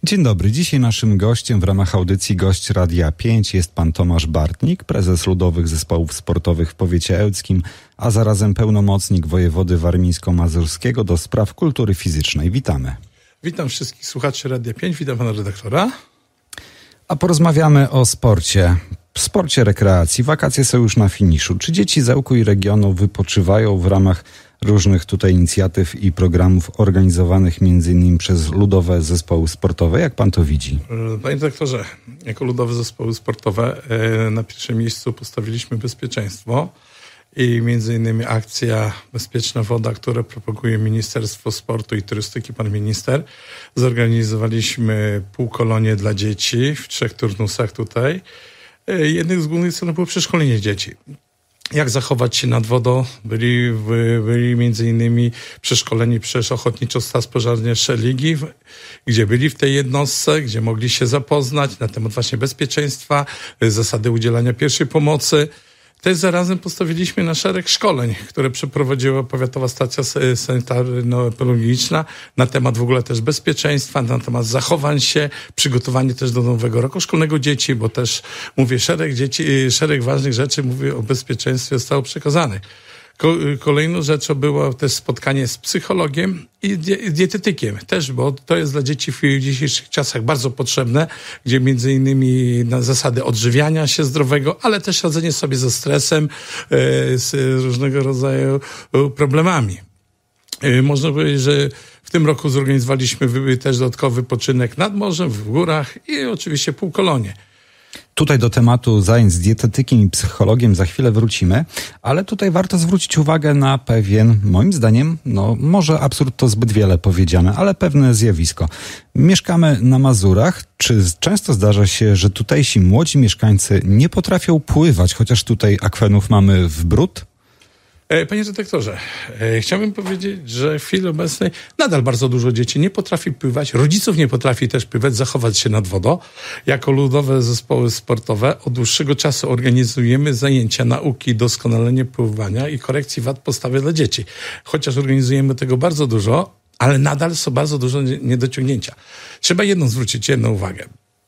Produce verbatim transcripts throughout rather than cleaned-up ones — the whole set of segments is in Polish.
Dzień dobry. Dzisiaj naszym gościem w ramach audycji Gość Radia pięć jest pan Tomasz Bartnik, prezes Ludowych Zespołów Sportowych w powiecie ełckim, a zarazem pełnomocnik wojewody warmińsko-mazurskiego do spraw kultury fizycznej. Witamy. Witam wszystkich słuchaczy Radia pięć, witam pana redaktora. A porozmawiamy o sporcie. W sporcie rekreacji. Wakacje są już na finiszu. Czy dzieci z Ełku i regionu wypoczywają w ramach różnych tutaj inicjatyw i programów organizowanych między innymi przez Ludowe Zespoły Sportowe? Jak pan to widzi? Panie dyrektorze, jako Ludowe Zespoły Sportowe na pierwszym miejscu postawiliśmy bezpieczeństwo i między innymi akcja Bezpieczna Woda, którą propaguje Ministerstwo Sportu i Turystyki, pan minister. Zorganizowaliśmy półkolonie dla dzieci w trzech turnusach tutaj. Jednym z głównych celów było przeszkolenie dzieci. Jak zachować się nad wodą? Byli, byli między innymi przeszkoleni przez Ochotniczą Straż Pożarną Szeligi, gdzie byli w tej jednostce, gdzie mogli się zapoznać na temat właśnie bezpieczeństwa, zasady udzielania pierwszej pomocy. Też zarazem postawiliśmy na szereg szkoleń, które przeprowadziła Powiatowa Stacja Sanitarno-Epidemiologiczna na temat w ogóle też bezpieczeństwa, na temat zachowań się, przygotowanie też do nowego roku szkolnego dzieci, bo też mówię, szereg dzieci, szereg ważnych rzeczy, mówię o bezpieczeństwie zostało przekazanych. Kolejną rzeczą było też spotkanie z psychologiem i dietetykiem też, bo to jest dla dzieci w dzisiejszych czasach bardzo potrzebne, gdzie między innymi na zasady odżywiania się zdrowego, ale też radzenie sobie ze stresem, z różnego rodzaju problemami. Można powiedzieć, że w tym roku zorganizowaliśmy też dodatkowy wypoczynek nad morzem, w górach i oczywiście półkolonie. Tutaj do tematu zajęć z dietetykiem i psychologiem za chwilę wrócimy, ale tutaj warto zwrócić uwagę na pewien, moim zdaniem, no może absurd to zbyt wiele powiedziane, ale pewne zjawisko. Mieszkamy na Mazurach. Czy często zdarza się, że tutejsi młodzi mieszkańcy nie potrafią pływać, chociaż tutaj akwenów mamy w bród? Panie redaktorze, chciałbym powiedzieć, że w chwili obecnej nadal bardzo dużo dzieci nie potrafi pływać, rodziców nie potrafi też pływać, zachować się nad wodą. Jako Ludowe Zespoły Sportowe od dłuższego czasu organizujemy zajęcia nauki, doskonalenia pływania i korekcji wad postawy dla dzieci. Chociaż organizujemy tego bardzo dużo, ale nadal są bardzo duże niedociągnięcia. Trzeba jedną zwrócić, jedną uwagę,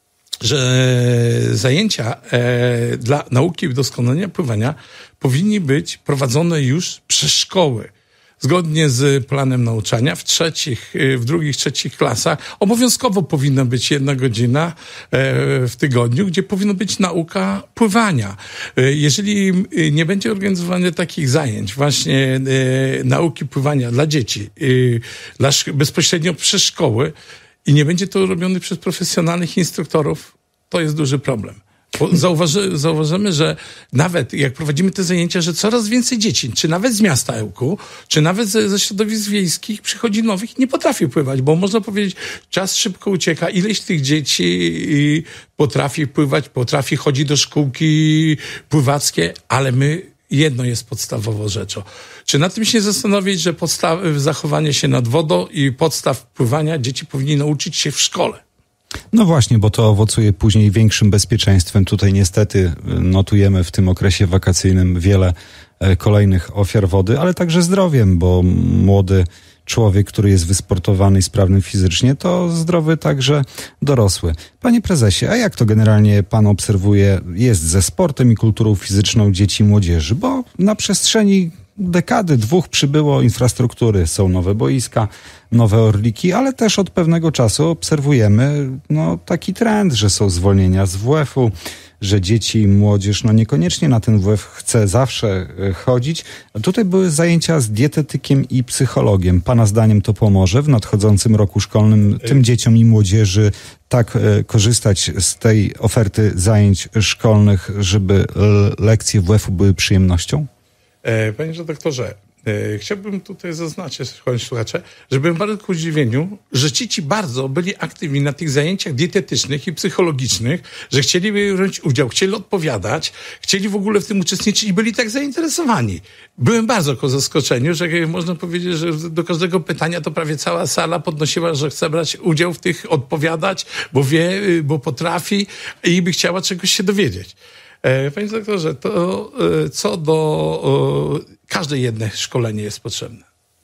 że zajęcia e, dla nauki i doskonalenia pływania powinny być prowadzone już przez szkoły. Zgodnie z planem nauczania w trzecich, w drugich, trzecich klasach obowiązkowo powinna być jedna godzina w tygodniu, gdzie powinna być nauka pływania. Jeżeli nie będzie organizowania takich zajęć, właśnie nauki pływania dla dzieci, dla, bezpośrednio przez szkoły, i nie będzie to robione przez profesjonalnych instruktorów, to jest duży problem. Bo zauważy, zauważymy, że nawet jak prowadzimy te zajęcia, że coraz więcej dzieci, czy nawet z miasta Ełku, czy nawet ze, ze środowisk wiejskich przychodzi nowych, nie potrafi pływać, bo można powiedzieć, czas szybko ucieka. Ileś tych dzieci potrafi pływać, potrafi chodzić do szkółki pływackie, ale my jedno jest podstawową rzeczą. Czy nad tym się zastanowić, że podstaw, zachowanie się nad wodą i podstaw pływania dzieci powinni nauczyć się w szkole? No właśnie, bo to owocuje później większym bezpieczeństwem. Tutaj niestety notujemy w tym okresie wakacyjnym wiele kolejnych ofiar wody, ale także zdrowiem, bo młody człowiek, który jest wysportowany i sprawny fizycznie, to zdrowy także dorosły. Panie prezesie, a jak to generalnie pan obserwuje jest ze sportem i kulturą fizyczną dzieci i młodzieży? Bo na przestrzeni dekady, dwóch przybyło infrastruktury, są nowe boiska, nowe orliki, ale też od pewnego czasu obserwujemy no, taki trend, że są zwolnienia z W F-u, że dzieci i młodzież no niekoniecznie na ten W F chce zawsze chodzić. A tutaj były zajęcia z dietetykiem i psychologiem. Pana zdaniem to pomoże w nadchodzącym roku szkolnym tym dzieciom i młodzieży tak e, korzystać z tej oferty zajęć szkolnych, żeby e, lekcje W F-u były przyjemnością? Panie redaktorze, chciałbym tutaj zaznaczyć, słuchacze, że byłem bardzo ku zdziwieniu, że ci bardzo byli aktywni na tych zajęciach dietetycznych i psychologicznych, że chcieli brać udział, chcieli odpowiadać, chcieli w ogóle w tym uczestniczyć i byli tak zainteresowani. Byłem bardzo ku zaskoczeniu, że można powiedzieć, że do każdego pytania to prawie cała sala podnosiła, że chce brać udział w tych, odpowiadać, bo wie, bo potrafi i by chciała czegoś się dowiedzieć. Panie doktorze, to co do... Każde jedno szkolenie jest potrzebne.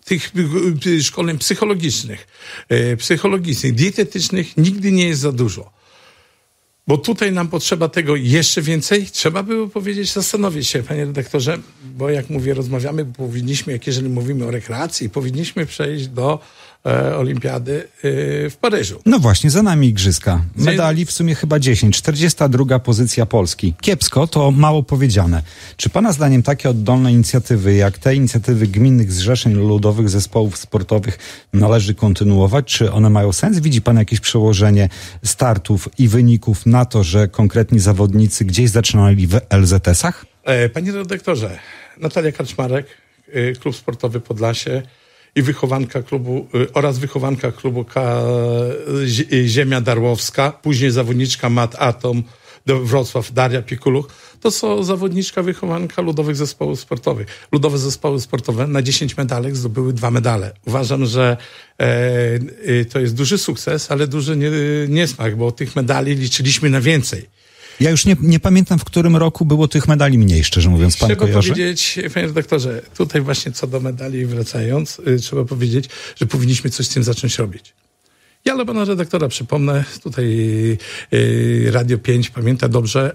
tych szkoleń psychologicznych, psychologicznych, dietetycznych nigdy nie jest za dużo. Bo tutaj nam potrzeba tego jeszcze więcej. Trzeba było powiedzieć, zastanowić się, panie redaktorze, bo jak mówię, rozmawiamy, powinniśmy, jak jeżeli mówimy o rekreacji, powinniśmy przejść do e, olimpiady e, w Paryżu. No właśnie, za nami igrzyska. Medali w sumie chyba dziesięć. czterdziesta druga pozycja Polski. Kiepsko, to mało powiedziane. Czy pana zdaniem takie oddolne inicjatywy, jak te inicjatywy gminnych zrzeszeń ludowych zespołów sportowych należy kontynuować? Czy one mają sens? Widzi pan jakieś przełożenie startów i wyników na to, że konkretni zawodnicy gdzieś zaczynali w el zet esach? E, panie redaktorze, Natalia Kaczmarek, e, Klub Sportowy Podlasie i wychowanka klubu e, oraz wychowanka klubu K, e, Ziemia Darłowska, później zawodniczka Mat Atom do Wrocław, Daria Pikuluch, to są zawodniczka wychowanka ludowych zespołów sportowych. Ludowe zespoły sportowe na dziesięć medalek zdobyły dwa medale. Uważam, że e, e, to jest duży sukces, ale duży nie, niesmak, bo tych medali liczyliśmy na więcej. Ja już nie, nie pamiętam, w którym roku było tych medali mniej, szczerze mówiąc. Pan Trzeba kojarzy? powiedzieć, panie redaktorze, tutaj właśnie co do medali wracając, y, trzeba powiedzieć, że powinniśmy coś z tym zacząć robić. Ja dla pana redaktora przypomnę, tutaj y, Radio pięć pamięta dobrze,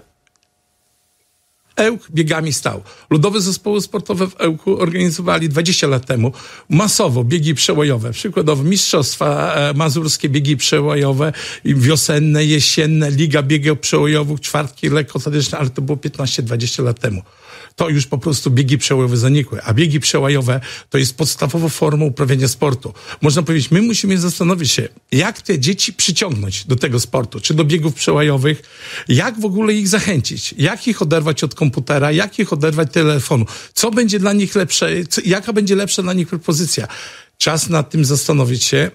Ełk biegami stał. Ludowe zespoły sportowe w Ełku organizowali dwadzieścia lat temu masowo biegi przełajowe. Przykładowo mistrzostwa mazurskie, biegi przełajowe, wiosenne, jesienne, Liga Biegów Przełajowych, czwartki lekkoatletyczne, ale to było piętnaście dwadzieścia lat temu. To już po prostu biegi przełajowe zanikły, a biegi przełajowe to jest podstawową formą uprawiania sportu. Można powiedzieć, my musimy zastanowić się, jak te dzieci przyciągnąć do tego sportu, czy do biegów przełajowych, jak w ogóle ich zachęcić, jak ich oderwać od komputera, jak ich oderwać od telefonu, co będzie dla nich lepsze, co, jaka będzie lepsza dla nich propozycja. Czas nad tym zastanowić się,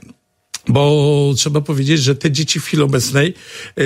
bo trzeba powiedzieć, że te dzieci w chwili obecnej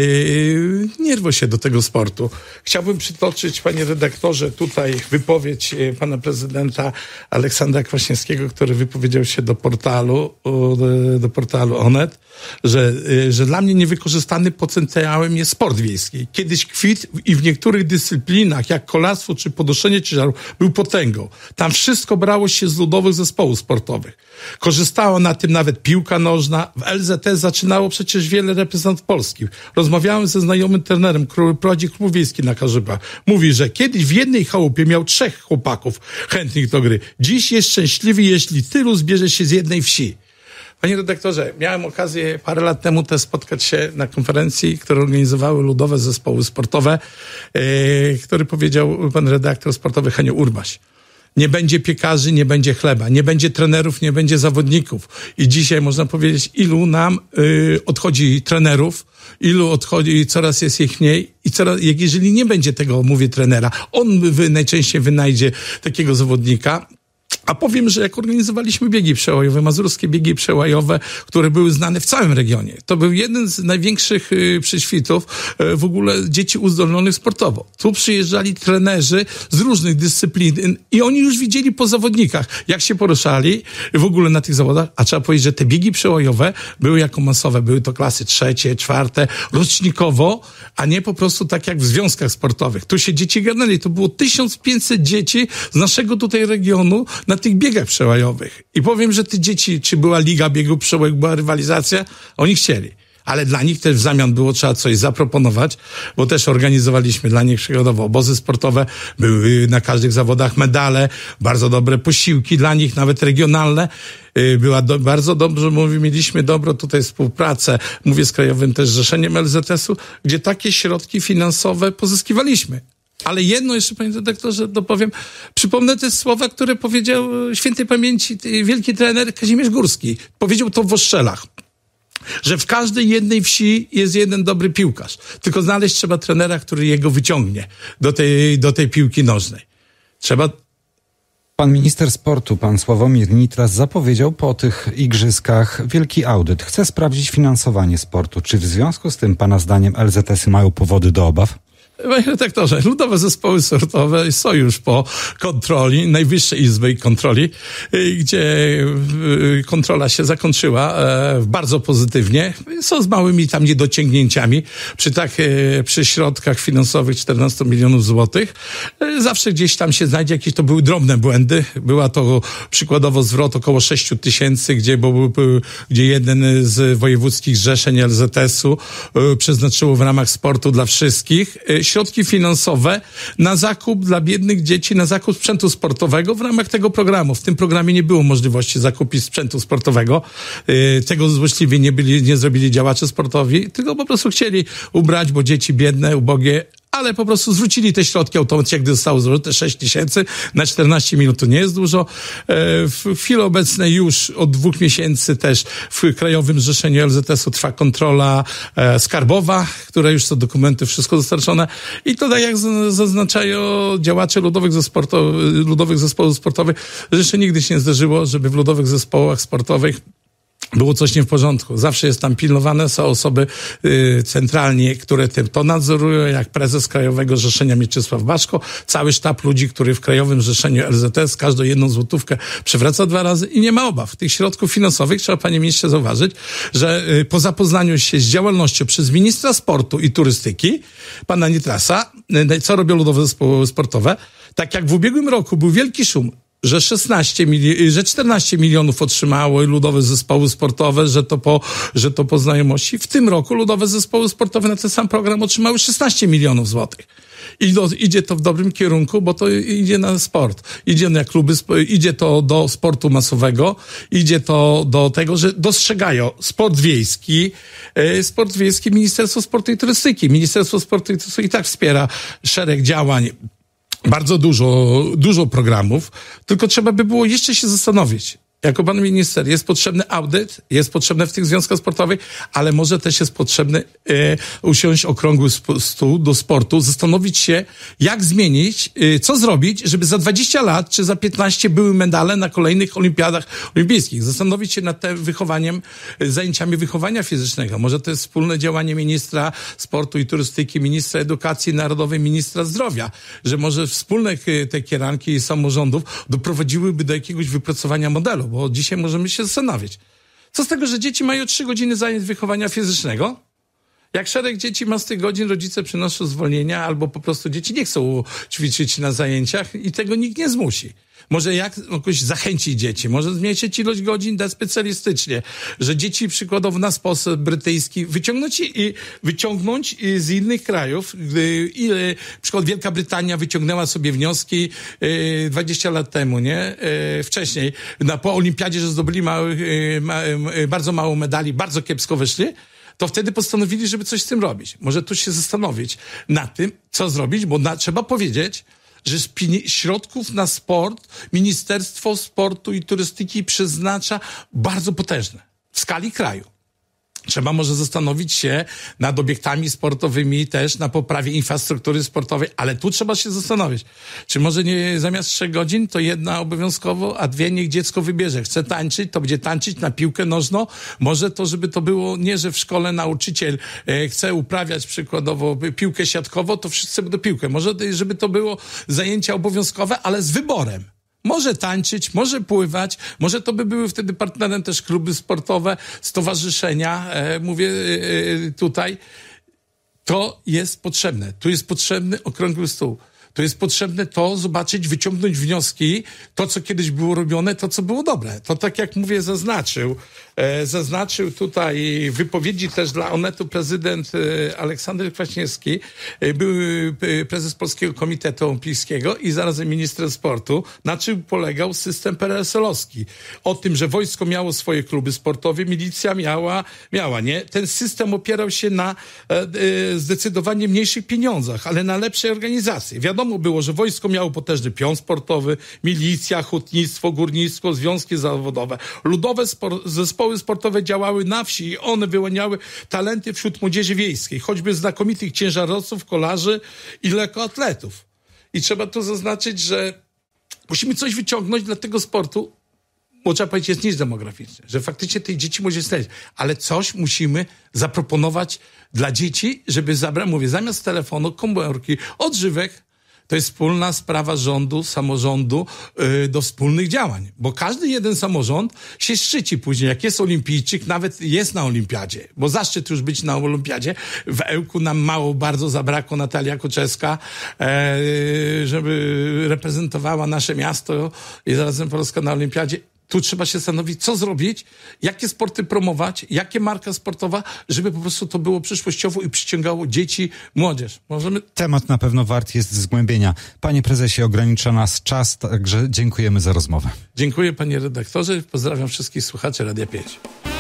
yy, nie rwą się do tego sportu. Chciałbym przytoczyć, panie redaktorze, tutaj wypowiedź yy, pana prezydenta Aleksandra Kwaśniewskiego, który wypowiedział się do portalu, yy, do portalu Onet, że, yy, że dla mnie niewykorzystany potencjałem jest sport wiejski. Kiedyś kwit i w niektórych dyscyplinach, jak kolarstwo czy podnoszenie ciężaru, był potęgą. Tam wszystko brało się z ludowych zespołów sportowych. Korzystała na tym nawet piłka nożna. W el zet es zaczynało przecież wiele reprezentantów polskich. Rozmawiałem ze znajomym trenerem, który prowadzi klub wiejski na Karzybach. Mówi, że kiedyś w jednej chałupie miał trzech chłopaków chętnych do gry. Dziś jest szczęśliwy, jeśli tylu zbierze się z jednej wsi. Panie redaktorze, miałem okazję parę lat temu też spotkać się na konferencji, które organizowały ludowe zespoły sportowe, yy, który powiedział pan redaktor sportowy Henio Urbaś. Nie będzie piekarzy, nie będzie chleba, nie będzie trenerów, nie będzie zawodników. I dzisiaj można powiedzieć, ilu nam y, odchodzi trenerów, ilu odchodzi, coraz jest ich mniej i coraz, jak jeżeli nie będzie tego, mówię, trenera, on wy, najczęściej wynajdzie takiego zawodnika. A powiem, że jak organizowaliśmy biegi przełajowe, mazurskie biegi przełajowe, które były znane w całym regionie, to był jeden z największych y, przyświtów y, w ogóle dzieci uzdolnionych sportowo. Tu przyjeżdżali trenerzy z różnych dyscyplin i oni już widzieli po zawodnikach, jak się poruszali w ogóle na tych zawodach, a trzeba powiedzieć, że te biegi przełajowe były jako masowe, były to klasy trzecie, czwarte, rocznikowo, a nie po prostu tak jak w związkach sportowych. Tu się dzieci garnęli, to było tysiąc pięćset dzieci z naszego tutaj regionu na tych biegach przełajowych. I powiem, że te dzieci, czy była Liga Biegów Przełajowych, była rywalizacja, oni chcieli. Ale dla nich też w zamian było trzeba coś zaproponować, bo też organizowaliśmy dla nich przykładowo obozy sportowe, były na każdych zawodach medale, bardzo dobre posiłki dla nich, nawet regionalne. Była do, bardzo dobrze, mówię, mieliśmy dobrą tutaj współpracę, mówię z Krajowym też Zrzeszeniem el zet esu, gdzie takie środki finansowe pozyskiwaliśmy. Ale jedno jeszcze, panie redaktorze, dopowiem. Przypomnę te słowa, które powiedział świętej pamięci wielki trener Kazimierz Górski. Powiedział to w Ostrzelach, że w każdej jednej wsi jest jeden dobry piłkarz. Tylko znaleźć trzeba trenera, który jego wyciągnie do tej, do tej piłki nożnej. Trzeba... Pan minister sportu, pan Sławomir Nitras, zapowiedział po tych igrzyskach wielki audyt. Chce sprawdzić finansowanie sportu. Czy w związku z tym, pana zdaniem, el zet esy mają powody do obaw? Panie redaktorze, Ludowe Zespoły Sportowe są już po kontroli, Najwyższej Izby Kontroli, gdzie kontrola się zakończyła bardzo pozytywnie. Są z małymi tam niedociągnięciami. Przy tak, przy środkach finansowych czternaście milionów złotych. Zawsze gdzieś tam się znajdzie jakieś, to były drobne błędy. Była to przykładowo zwrot około sześć tysięcy, gdzie, był, gdzie jeden z wojewódzkich zrzeszeń L Z S-u przeznaczyło w ramach sportu dla wszystkich środki finansowe na zakup dla biednych dzieci, na zakup sprzętu sportowego w ramach tego programu. W tym programie nie było możliwości zakupu sprzętu sportowego. Tego złośliwie nie byli, nie zrobili działacze sportowi, tylko po prostu chcieli ubrać, bo dzieci biedne, ubogie, ale po prostu zwrócili te środki automatycznie, gdy zostało zużyte sześć tysięcy na czternaście minut. To nie jest dużo. W chwili obecnej już od dwóch miesięcy też w Krajowym Zrzeszeniu L Z S-u trwa kontrola skarbowa, które już są dokumenty, wszystko dostarczone. I to tak jak zaznaczają działacze ludowych, ludowych zespołów sportowych, że jeszcze nigdy się nie zdarzyło, żeby w ludowych zespołach sportowych było coś nie w porządku. Zawsze jest tam pilnowane, są osoby y, centralnie, które tym to nadzorują, jak prezes Krajowego Zrzeszenia Mieczysław Baszko, cały sztab ludzi, który w Krajowym Zrzeszeniu L Z S każdą jedną złotówkę przywraca dwa razy i nie ma obaw. Tych środków finansowych trzeba, panie ministrze, zauważyć, że y, po zapoznaniu się z działalnością przez ministra sportu i turystyki, pana Nitrasa, y, co robią ludowe zespoły sportowe, tak jak w ubiegłym roku był wielki szum, że szesnaście mili- że czternaście milionów otrzymało ludowe zespoły sportowe, że to po, że to po znajomości. W tym roku ludowe zespoły sportowe na ten sam program otrzymały szesnaście milionów złotych. I do, idzie to w dobrym kierunku, bo to idzie na sport. Idzie na kluby, idzie to do sportu masowego, idzie to do tego, że dostrzegają sport wiejski, e, sport wiejski, Ministerstwo Sportu i Turystyki. Ministerstwo Sportu i Turystyki tak wspiera szereg działań, bardzo dużo, dużo programów, tylko trzeba by było jeszcze się zastanowić. Jako pan minister, jest potrzebny audyt, jest potrzebne w tych związkach sportowych, ale może też jest potrzebny e, usiąść okrągły stół do sportu, zastanowić się, jak zmienić, e, co zrobić, żeby za dwadzieścia lat czy za piętnaście były medale na kolejnych olimpiadach olimpijskich. Zastanowić się nad tym wychowaniem, e, zajęciami wychowania fizycznego. Może to jest wspólne działanie ministra sportu i turystyki, ministra edukacji narodowej, ministra zdrowia, że może wspólne e, te kieranki i samorządów doprowadziłyby do jakiegoś wypracowania modelu. Bo dzisiaj możemy się zastanowić. Co z tego, że dzieci mają trzy godziny zajęć wychowania fizycznego? Jak szereg dzieci ma z tych godzin, rodzice przynoszą zwolnienia albo po prostu dzieci nie chcą ćwiczyć na zajęciach i tego nikt nie zmusi. Może jak jakoś zachęcić dzieci, może zmniejszyć ilość godzin, dać specjalistycznie, że dzieci przykładowo na sposób brytyjski wyciągnąć i wyciągnąć z innych krajów. Ile, przykład Wielka Brytania wyciągnęła sobie wnioski dwadzieścia lat temu, nie? Wcześniej, na, po olimpiadzie, że zdobyli mały, ma, bardzo mało medali, bardzo kiepsko wyszli, to wtedy postanowili, żeby coś z tym robić. Może tu się zastanowić nad tym, co zrobić, bo na, trzeba powiedzieć, że z środków na sport Ministerstwo Sportu i Turystyki przeznacza bardzo potężne w skali kraju. Trzeba może zastanowić się nad obiektami sportowymi, też na poprawie infrastruktury sportowej, ale tu trzeba się zastanowić, czy może nie zamiast trzech godzin, to jedna obowiązkowo, a dwie niech dziecko wybierze. Chce tańczyć, to będzie tańczyć na piłkę nożną. Może to, żeby to było nie, że w szkole nauczyciel e, chce uprawiać przykładowo piłkę siatkową, to wszyscy będą piłkę. Może, żeby to było zajęcia obowiązkowe, ale z wyborem. Może tańczyć, może pływać, może to by były wtedy partnerem też kluby sportowe, stowarzyszenia, e, mówię e, tutaj. To jest potrzebne. Tu jest potrzebny okrągły stół. To jest potrzebne to zobaczyć, wyciągnąć wnioski, to co kiedyś było robione, to co było dobre. To tak jak mówię, zaznaczył, e, zaznaczył tutaj wypowiedzi też dla Onetu prezydent e, Aleksander Kwaśniewski, e, były e, prezes Polskiego Komitetu Olimpijskiego i zarazem minister sportu, na czym polegał system P R S L-owski. O tym, że wojsko miało swoje kluby sportowe, milicja miała, miała, nie? Ten system opierał się na e, e, zdecydowanie mniejszych pieniądzach, ale na lepszej organizacji. Wiadomo było, że wojsko miało potężny pion sportowy, milicja, hutnictwo, górnictwo, związki zawodowe. Ludowe spor- zespoły sportowe działały na wsi i one wyłaniały talenty wśród młodzieży wiejskiej, choćby znakomitych ciężarowców, kolarzy i lekkoatletów. I trzeba tu zaznaczyć, że musimy coś wyciągnąć dla tego sportu. bo trzeba powiedzieć, jest nic demograficzny, że faktycznie tych dzieci może stać, ale coś musimy zaproponować dla dzieci, żeby zabrać, mówię, zamiast telefonu, komórki, odżywek. To jest wspólna sprawa rządu, samorządu yy, do wspólnych działań. Bo każdy jeden samorząd się szczyci później. Jak jest olimpijczyk, nawet jest na olimpiadzie. Bo zaszczyt już być na olimpiadzie. W Ełku nam mało bardzo zabrakło Natalia Koczewska, e, żeby reprezentowała nasze miasto i zarazem Polska na olimpiadzie. Tu trzeba się zastanowić, co zrobić, jakie sporty promować, jakie marka sportowa, żeby po prostu to było przyszłościowo i przyciągało dzieci, młodzież. Możemy... Temat na pewno wart jest zgłębienia. Panie prezesie, ogranicza nas czas, także dziękujemy za rozmowę. Dziękuję panie redaktorze, pozdrawiam wszystkich słuchaczy Radia pięć.